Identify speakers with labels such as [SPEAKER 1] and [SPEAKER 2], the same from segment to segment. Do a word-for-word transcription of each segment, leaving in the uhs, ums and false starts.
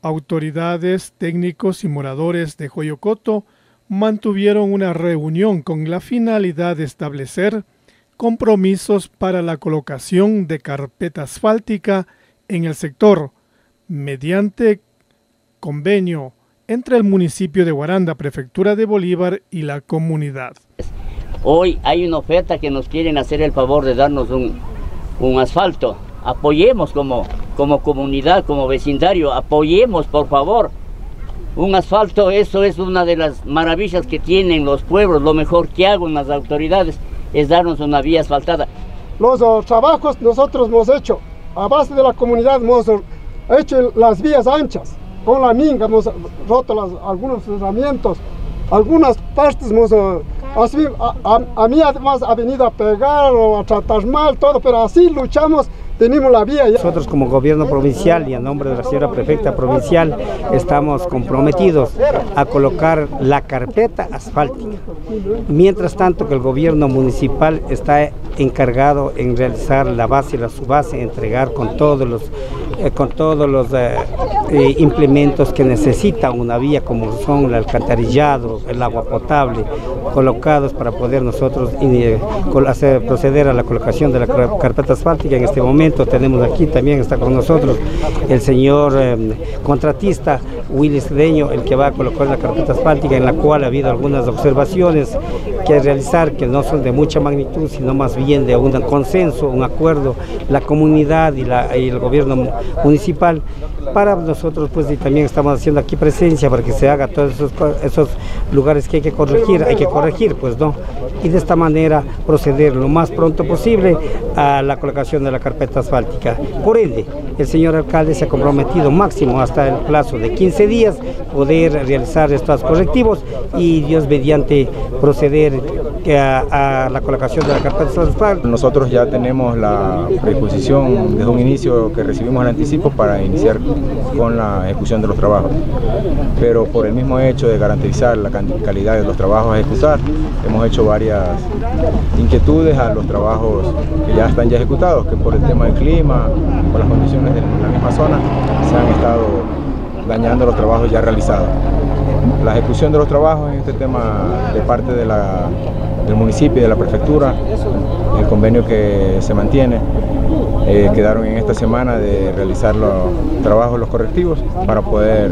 [SPEAKER 1] Autoridades, técnicos y moradores de Joyocoto mantuvieron una reunión con la finalidad de establecer compromisos para la colocación de carpeta asfáltica en el sector, mediante convenio entre el municipio de Guaranda, Prefectura de Bolívar y la comunidad.
[SPEAKER 2] Hoy hay una oferta que nos quieren hacer el favor de darnos un, un asfalto. Apoyemos como, como comunidad, como vecindario, apoyemos por favor. Un asfalto, eso es una de las maravillas que tienen los pueblos. Lo mejor que hagan las autoridades es darnos una vía asfaltada.
[SPEAKER 3] Los uh, trabajos nosotros hemos hecho, a base de la comunidad hemos hecho las vías anchas. Con la minga hemos roto las, algunos cerramientos, algunas partes hemos, uh, así, a, a, a mí además ha venido a pegar o a tratar mal todo, pero así luchamos. Tenemos la vía.
[SPEAKER 4] Nosotros como gobierno provincial y a nombre de la señora prefecta provincial estamos comprometidos a colocar la carpeta asfáltica. Mientras tanto que el gobierno municipal está encargado en realizar la base y la subbase, entregar con todos los, eh, con todos los eh, eh, implementos que necesita una vía, como son el alcantarillado, el agua potable, colocados para poder nosotros eh, hacer, proceder a la colocación de la carpeta asfáltica. En este momento tenemos aquí también, está con nosotros el señor eh, contratista Willis Deño, el que va a colocar la carpeta asfáltica, en la cual ha habido algunas observaciones que realizar que no son de mucha magnitud, sino más bien de un consenso, un acuerdo, la comunidad y, la, y el gobierno municipal. Para nosotros pues y también estamos haciendo aquí presencia para que se haga todos esos, esos lugares que hay que corregir, hay que corregir pues no, y de esta manera proceder lo más pronto posible a la colocación de la carpeta asfáltica. Por ende, el señor alcalde se ha comprometido máximo hasta el plazo de quince días poder realizar estos correctivos y Dios mediante proceder a, a la colocación de la carpeta asfáltica.
[SPEAKER 5] Nosotros ya tenemos la predisposición desde un inicio que recibimos el anticipo para iniciar con la ejecución de los trabajos, pero por el mismo hecho de garantizar la calidad de los trabajos a ejecutar, hemos hecho varias inquietudes a los trabajos que ya están ya ejecutados, que por el tema del clima, por las condiciones de la misma zona, se han estado dañando los trabajos ya realizados. La ejecución de los trabajos en este tema de parte de la, del municipio y de la prefectura, el convenio que se mantiene, eh, quedaron en esta semana de realizar los trabajos, los correctivos, para poder,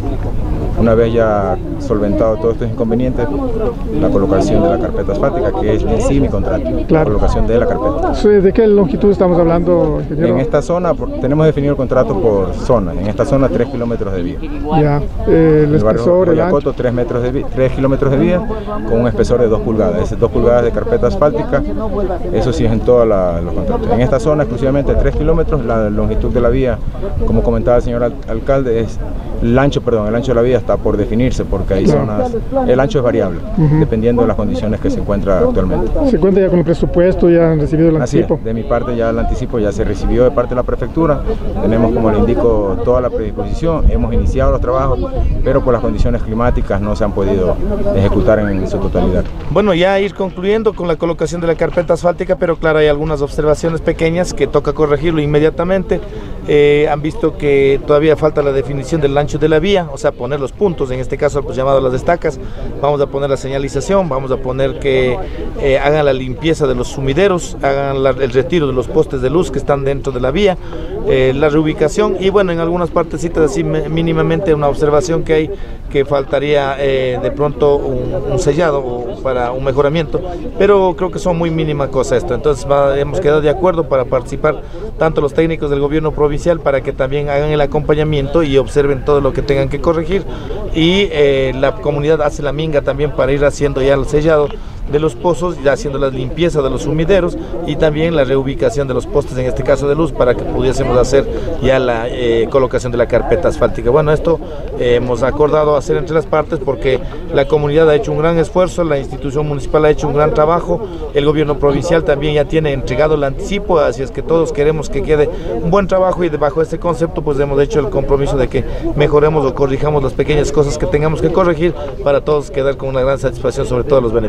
[SPEAKER 5] una vez ya solventado todos estos inconvenientes, la colocación de la carpeta asfáltica, que es en sí mi contrato, claro. La colocación de la carpeta.
[SPEAKER 1] ¿De qué longitud estamos hablando, ingeniero?
[SPEAKER 5] En esta zona, por, tenemos definido el contrato por zona, en esta zona tres kilómetros de vía.
[SPEAKER 1] Ya, eh, el, el espesor,
[SPEAKER 5] el ancho. tres metros de vía, tres kilómetros de vía, con un espesor de dos pulgadas, es dos pulgadas de carpeta asfáltica, eso sí es en todos los contratos. En esta zona exclusivamente tres kilómetros, la longitud de la vía, como comentaba el señor al alcalde, es el ancho, perdón, el ancho de la vía está por definirse, porque hay zonas, el ancho es variable, uh-huh. dependiendo de las condiciones que se encuentra actualmente.
[SPEAKER 1] ¿Se cuenta ya con el presupuesto? ¿Ya han recibido el anticipo?
[SPEAKER 5] Así es, de mi parte ya el anticipo ya se recibió de parte de la prefectura, tenemos, como le indico, toda la predisposición, hemos iniciado los trabajos, pero por las condiciones climáticas no se han podido ejecutar en, en su totalidad.
[SPEAKER 6] Bueno, ya ir concluyendo con la colocación de la carpeta asfáltica, pero claro, hay algunas observaciones pequeñas que toca corregirlo inmediatamente. Eh, han visto que todavía falta la definición del ancho de la vía, o sea, poner los puntos, en este caso pues llamado las estacas, vamos a poner la señalización, vamos a poner que eh, hagan la limpieza de los sumideros, hagan la, el retiro de los postes de luz que están dentro de la vía, eh, la reubicación y bueno, en algunas partecitas así mínimamente una observación que hay que faltaría eh, de pronto un, un sellado o para un mejoramiento, pero creo que son muy mínima cosa esto, entonces va, hemos quedado de acuerdo para participar tanto los técnicos del gobierno provincial para que también hagan el acompañamiento y observen todo lo que tengan que corregir y eh, la comunidad hace la minga también para ir haciendo ya el sellado de los pozos, ya haciendo la limpieza de los sumideros y también la reubicación de los postes, en este caso de luz, para que pudiésemos hacer ya la eh, colocación de la carpeta asfáltica. Bueno, esto eh, hemos acordado hacer entre las partes porque la comunidad ha hecho un gran esfuerzo, la institución municipal ha hecho un gran trabajo, el gobierno provincial también ya tiene entregado el anticipo, así es que todos queremos que quede un buen trabajo y debajo de este concepto pues hemos hecho el compromiso de que mejoremos o corrijamos las pequeñas cosas que tengamos que corregir para todos quedar con una gran satisfacción, sobre todo los beneficiarios.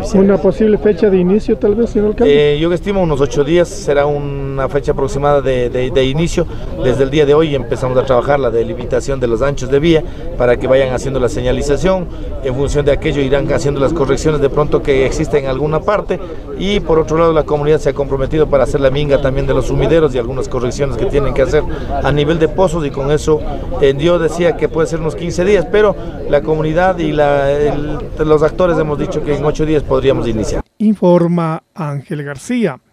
[SPEAKER 1] posible fecha de inicio tal vez, señor alcalde?
[SPEAKER 6] Eh, yo estimo unos ocho días, será una fecha aproximada de, de, de inicio. Desde el día de hoy empezamos a trabajar la delimitación de los anchos de vía para que vayan haciendo la señalización. En función de aquello irán haciendo las correcciones de pronto que existen en alguna parte, y por otro lado la comunidad se ha comprometido para hacer la minga también de los sumideros y algunas correcciones que tienen que hacer a nivel de pozos, y con eso eh, yo decía que puede ser unos quince días, pero la comunidad y la, el, los actores hemos dicho que en ocho días podríamos iniciar.
[SPEAKER 1] Informa Ángel García.